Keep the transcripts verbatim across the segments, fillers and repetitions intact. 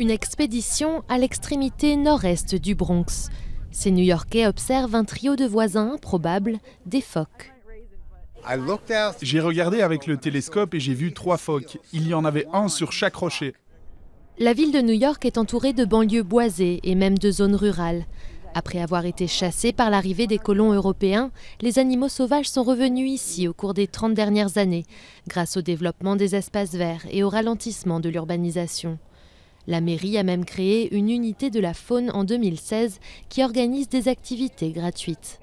Une expédition à l'extrémité nord-est du Bronx. Ces New-Yorkais observent un trio de voisins improbables, des phoques. J'ai regardé avec le télescope et j'ai vu trois phoques. Il y en avait un sur chaque rocher. La ville de New York est entourée de banlieues boisées et même de zones rurales. Après avoir été chassés par l'arrivée des colons européens, les animaux sauvages sont revenus ici au cours des trente dernières années, grâce au développement des espaces verts et au ralentissement de l'urbanisation. La mairie a même créé une unité de la faune en deux mille seize qui organise des activités gratuites.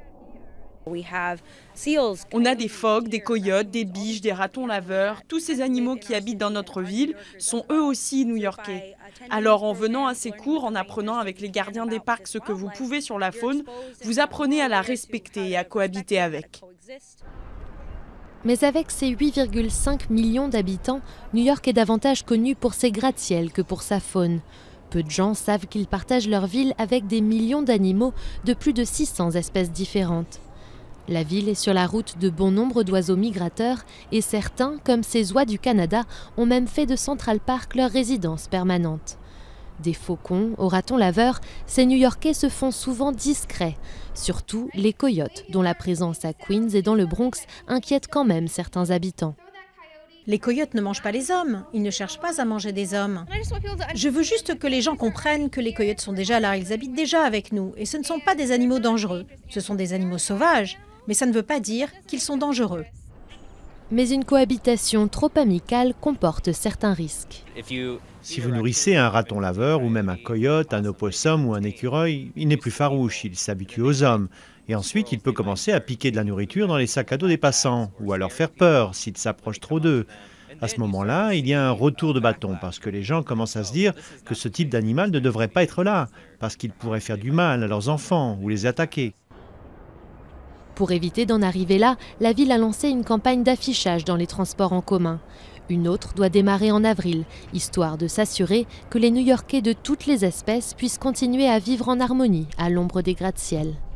On a des phoques, des coyotes, des biches, des ratons laveurs. Tous ces animaux qui habitent dans notre ville sont eux aussi new-yorkais. Alors en venant à ces cours, en apprenant avec les gardiens des parcs ce que vous pouvez sur la faune, vous apprenez à la respecter et à cohabiter avec. Mais avec ses huit virgule cinq millions d'habitants, New York est davantage connu pour ses gratte-ciel que pour sa faune. Peu de gens savent qu'ils partagent leur ville avec des millions d'animaux de plus de six cents espèces différentes. La ville est sur la route de bon nombre d'oiseaux migrateurs et certains, comme ces oies du Canada, ont même fait de Central Park leur résidence permanente. Des faucons aux ratons laveurs, ces New-Yorkais se font souvent discrets, surtout les coyotes, dont la présence à Queens et dans le Bronx inquiète quand même certains habitants. Les coyotes ne mangent pas les hommes, ils ne cherchent pas à manger des hommes. Je veux juste que les gens comprennent que les coyotes sont déjà là, ils habitent déjà avec nous, et ce ne sont pas des animaux dangereux, ce sont des animaux sauvages. Mais ça ne veut pas dire qu'ils sont dangereux. Mais une cohabitation trop amicale comporte certains risques. Si vous nourrissez un raton laveur ou même un coyote, un opossum ou un écureuil, il n'est plus farouche, il s'habitue aux hommes. Et ensuite, il peut commencer à piquer de la nourriture dans les sacs à dos des passants ou à leur faire peur s'ils s'approchent trop d'eux. À ce moment-là, il y a un retour de bâton parce que les gens commencent à se dire que ce type d'animal ne devrait pas être là, parce qu'il pourrait faire du mal à leurs enfants ou les attaquer. Pour éviter d'en arriver là, la ville a lancé une campagne d'affichage dans les transports en commun. Une autre doit démarrer en avril, histoire de s'assurer que les New-Yorkais de toutes les espèces puissent continuer à vivre en harmonie à l'ombre des gratte-ciel.